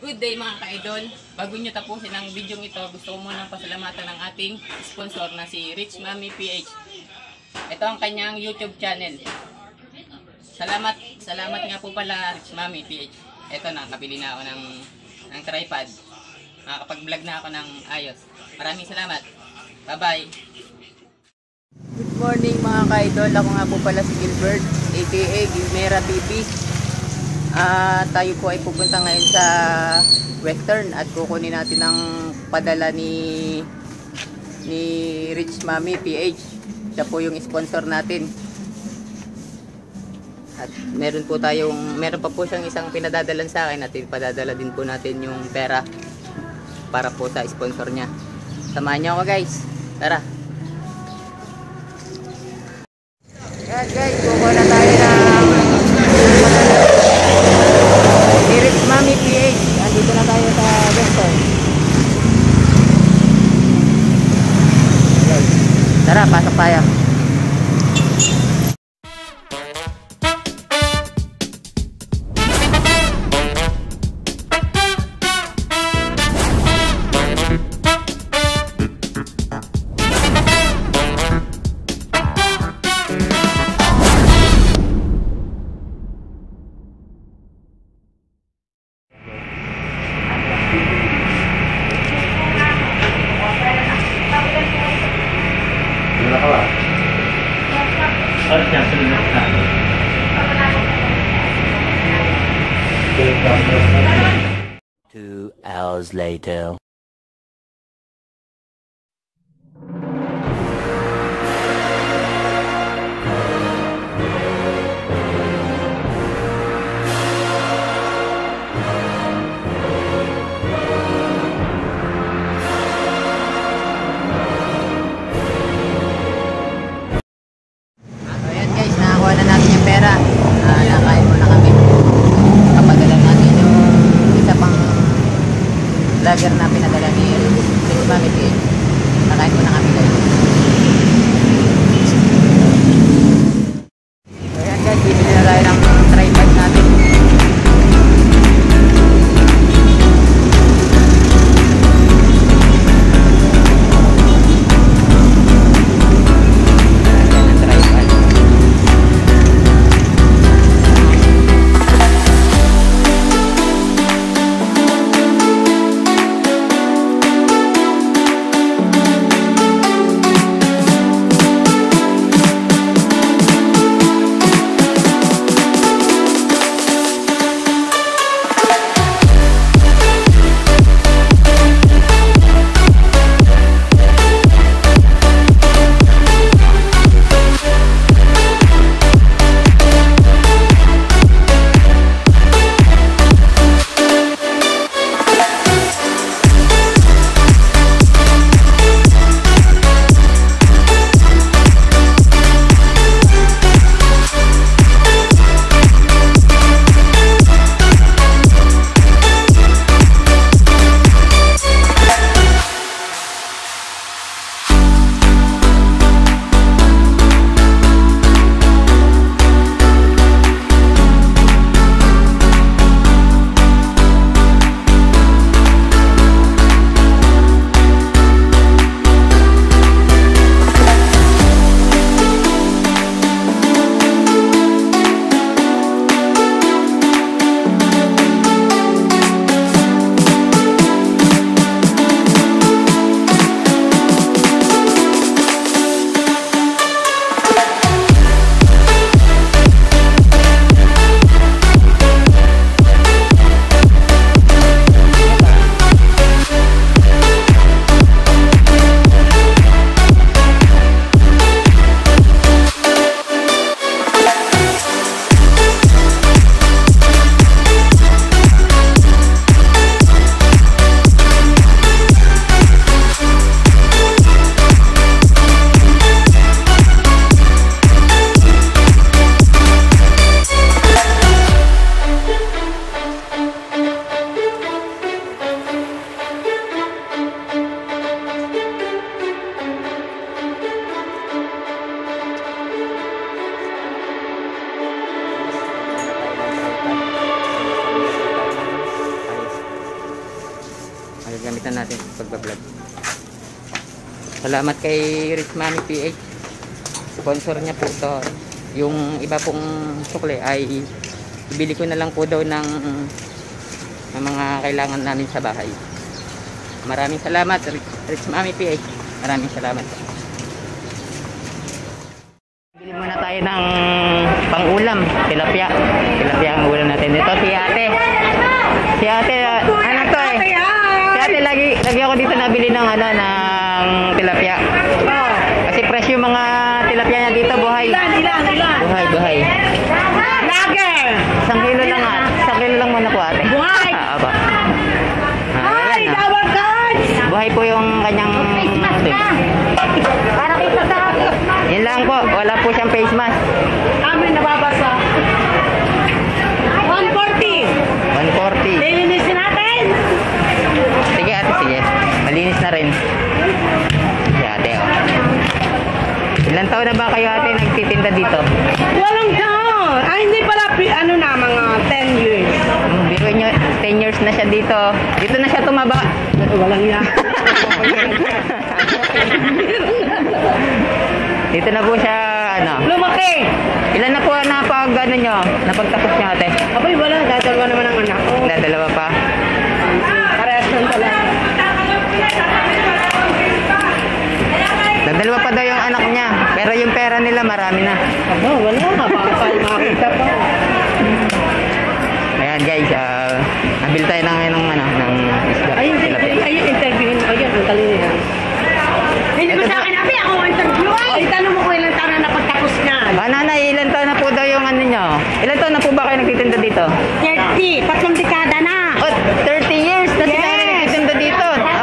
Good day mga ka-idol. Bago nyo tapusin ang video ito, gusto ko munang pasalamatan ng ating sponsor na si Rich Mami PH. Ito ang kanyang YouTube channel. Salamat nga po pala Rich Mami PH. Ito na, nakabili na ako ng tripod. Makakapag-vlog na ako ng ayos. Maraming salamat. Bye-bye. Good morning mga ka-idol. Ako nga po pala si Gilbert, aka Gilmera TV. Tayo po ay pupunta ngayon sa Western at kukunin natin ang padala ni Rich Mami PH. Siya po yung sponsor natin. At meron pa po siyang isang pinadadalan sa akin at ipadadala din po natin yung pera para po sa sponsor niya. Samahan niyo ako guys. Tara. Yan guys, kukuha na tayo ng Rich Mami PH. Andito na tayo sa Western. Tara, pasok tayo. Two hours later. Vlogger na pinadala ni Rich Mami PH. Nakain ko na kami guys. So yan guys, bibili na tayo ng tripod natin. gagamitan natin sa pagbablog. Salamat kay Rich Mami PH. Sponsor niya po ito. Yung iba pong sukle ay ibili ko na lang po daw ng mga kailangan namin sa bahay. Maraming salamat Rich Mami PH. Maraming salamat. Bili muna tayo ng pang-ulam, tilapia. Tilapia ang ulam natin. Dito si ate. Si ate, ano to eh? Si ate, lagi ako dito nabili ng ng tilapia. Kasi fresh yung mga tilapia niya dito, buhay. Buhay. Lager! Isang kilo lang muna po ate. Buhay! Aba. Ay, tawag cards! Buhay po yung kanyang... Para kita sa Yan lang po, wala po siyang face mask. amin nababasa. 140! 140. Lilinisin natin! Sige ate, sige. Malinis na rin. Si ate, oh. Ilan taon na ba kayo ate nagtitinda dito? Walang taon! Ay, hindi pala, mga 10 years. Biro nyo, 10 years na siya dito. Dito na siya tumaba. Walang yan. Dito na po siya, Lumaki! Ilan na po napagtapos nyo ate? Abay, wala. Dadalwa naman ang anak ko. Dalawa pa. Parehas lang pala. Dalawa pa daw yung anak niya. Pero yung pera nila marami na. Aba, wala. Mapapal. Makita pa. Ayan guys, nabil tayo ng isda. Ay, interviewin ko yan. Ang talinihan. Hindi mo Ito sa po. akin, Abi, ako interview. Ay, tanong mo ko ilang taon na napagtapos na. Nanay, ilan taon na po daw yung nyo? Ilan taon na po ba kayo nagtitinda dito? 30. 3 dekada na. Oh, 30 years na si Yes. nanay nagtitinda dito.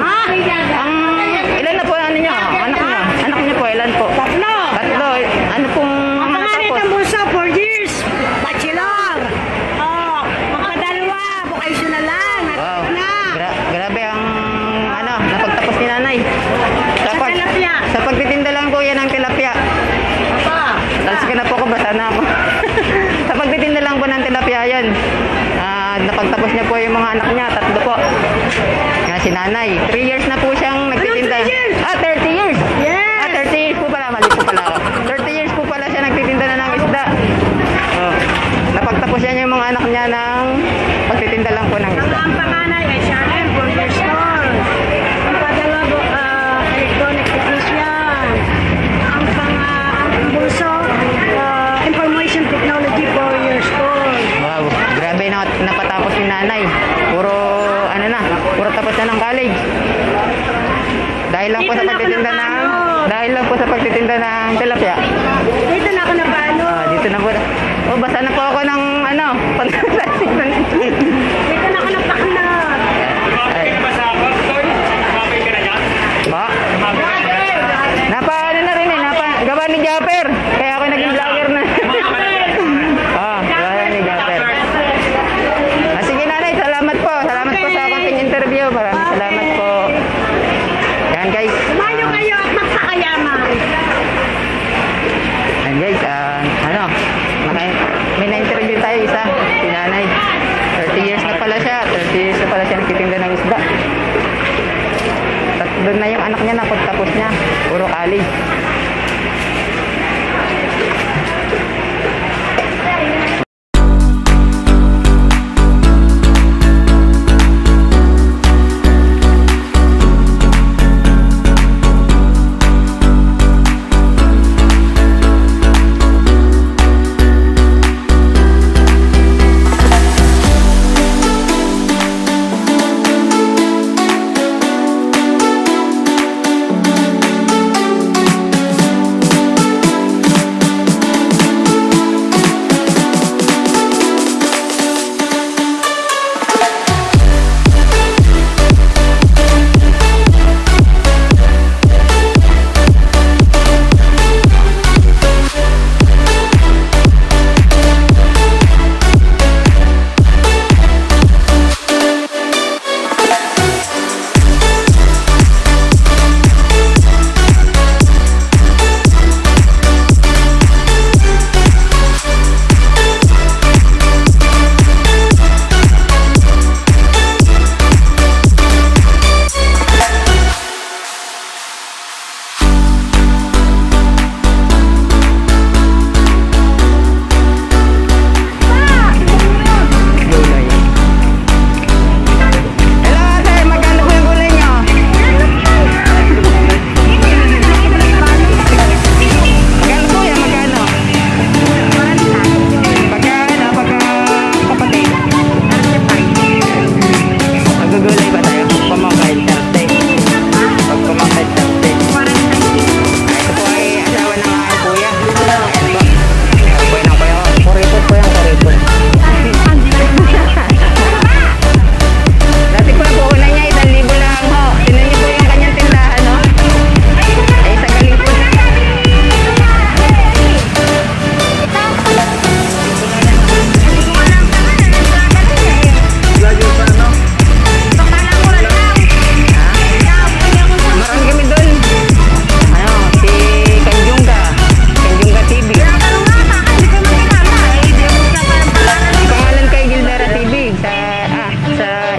Ilan na po nyo? Anak nyo po, ilan po? Tatlo. Ano pong Ang pangalit natapos? ng bunso, 4 years. Bachelor. Oh, magpadalwa. Vocational lang. Wow, Na. grabe ang napagtapos ni nanay. Sa tilapia. Sa pagtitinda lang po yan ang tilapia. Apa. Talas ka na po ko, basa na ako. Sa pagtitinda lang po ng tilapia yan. Napagtapos niya po yung mga anak niya, 3 po. Nga si nanay, 3 years na po siyang nagtitinda. 3 years? 30 years. Yes. 30 years po pala, mali po pala ako. 30 years po pala siya nagtitinda na ng isda. Napagtapos yan yung mga anak niya ng pagtitinda lang po ng isda. Ang panganay ay Sharon, burger store. Ang padalawa, electronic technician. Ang bunso, information technology 4 years old. Wow, grabe na napatapos ni nanay. Puro tapos na ng college. Dahil lang po sa pagtitinda ng tilapia. Dito na ako napano. Dito na po. Oh, basa na po ako ng Dito na ako napaknat. Ba? Na rin gawa ni Japper. Kaya ako naging vlogger na. Gawa ni Japper. Sige nanay, salamat po. Salamat po sa konting interview. Maraming salamat po. Yan guys. Sumayo kayo at magpakayaman. And guys, may na-interview tayo isa, si nanay. 30 years na pala siya nagtitinda ng isda. Doon na yung anak niya na pagtapos niya, puro college.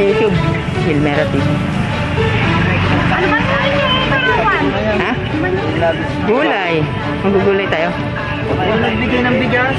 YouTube. Gilmera TV. Ano ba ito? Ha? Gulay. Magugulay tayo. Nagbigay ng bigas.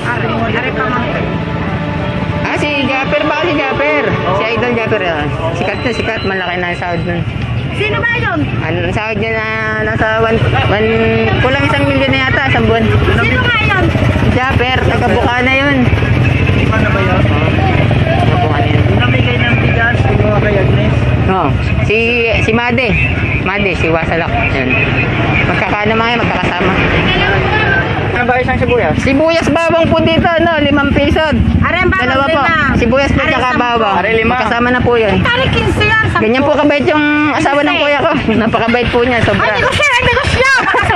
Ah, si Japper ba? Si Japper. Si Idol Japper. Sikat na sikat. Malaki na ang sahod nun. Sino ba yun? Ano, ang sahod niya na nasa kulang 1 milyon na yata isang buwan. Sino nga yun? Japper, nagkabuka na yun. Ano ba yun? Nagkabuka na yun. Namigay ng bigas. Kumuha kay Agnes. Oh, si Made. Made, si Wasalak. Yun. Magkakaano mga yun, magkakasama. Ano ba isang sibuyas? Sibuyas bawang po dito, no? 5 piso. Aray, bawang Dalawa po. lima. Sibuyas po Aray, tsaka 10. bawang. Aray, 5. Magkasama na po yun. Tari 15 yan. Ganyan po kabait yung asawa ng kuya ko. Napakabait po niya, Ay, sobra. negosyo! Ay, negosyo!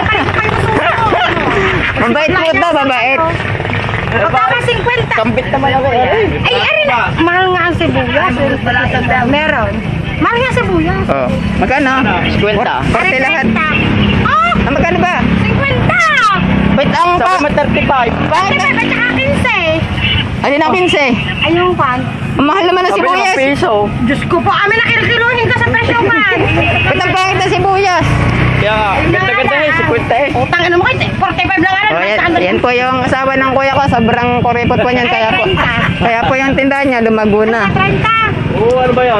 Mabait po ito, mabait. Pagkama 50. Kampit naman ako eh. Ay, ari na. Mahal nga ang sibuyas. Meron. Mahal nga sibuyas. Oh, magkano? 50. Korte lahat. Oh, Ah, magkano ba? 50. Wait, ang Sabi mo 35. Bakit ba tsaka 15? Ano na 15? Ayun, pan. Ang mahal naman ng Sabi ng sibuyas. piso. Diyos ko po, amin nakikiluhin ka sa presyo, pan. Ba't ang pangit ng sibuyas? Kaya, ganda-ganda eh. 50 eh. Utang ina mo kayo, 45 lang Oh, yan po yung asawa ng kuya ko. Sobrang kuripot po niyan. Kaya po yung tindahan niya lumago na. 30. Oo, ano ba yun?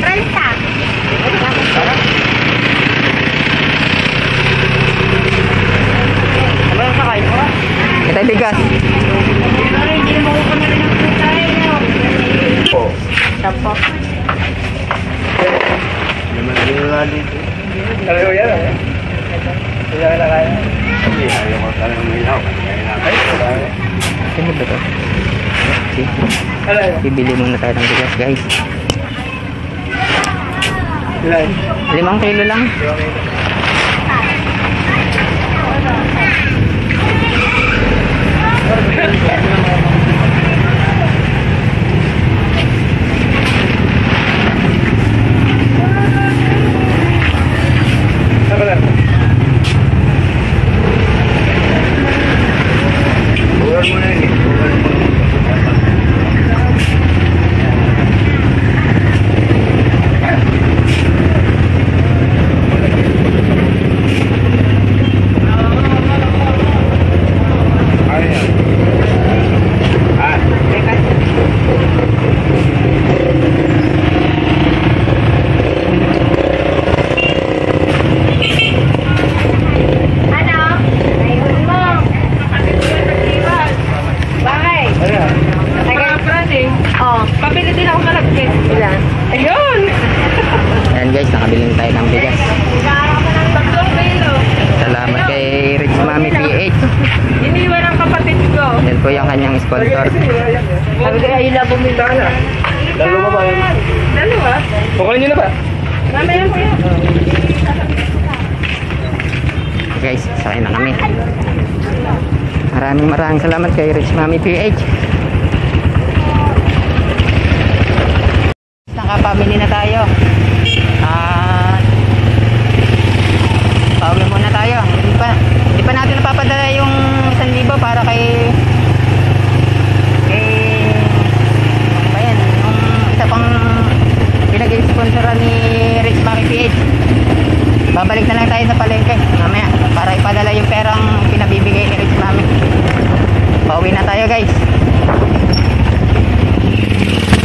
30. Ano yung sakay mo? Ito yung bigas. Oo. Tapos. Naman nila dito. Talaga yan eh. Kaya na kaya. Hindi, ayaw ko talaga umilaw. Ano ba ito? Ano yun? Bibili muna tayo ng bigas, guys. Ilan? 5 kilo lang. Ano lang? Buwan mo na yun eh. Buwan mo. Ayan. Ah. Ano? Ayun mo. Bakit? Ayan. Oh, pabili din ako malagkit. Ilan? Ayun! Ayan guys, nakabili na tayo ng bigas. Salamat kay Rich Mami PH. Iniwan ang kapatid ko. Yan po yung kanyang sponsor. Sabi ko, ayun lang bumili. Dalawa ba yun? Dalawa? Kukunin nyo na ba? Mamaya ko yun. Guys, sakay na kami. Maraming salamat kay Rich Mami PH. Nakapamili na tayo. Pauwi muna tayo. Hindi pa natin napapadala yung 1,000 para kay ano ba yan? Yung isa pang pinag-sponsoran ni Rich Mami PH. Babalik na lang tayo sa palengke mamaya para ipadala yung perang pinabibigay ni Rich Mami. Pauwi na tayo guys.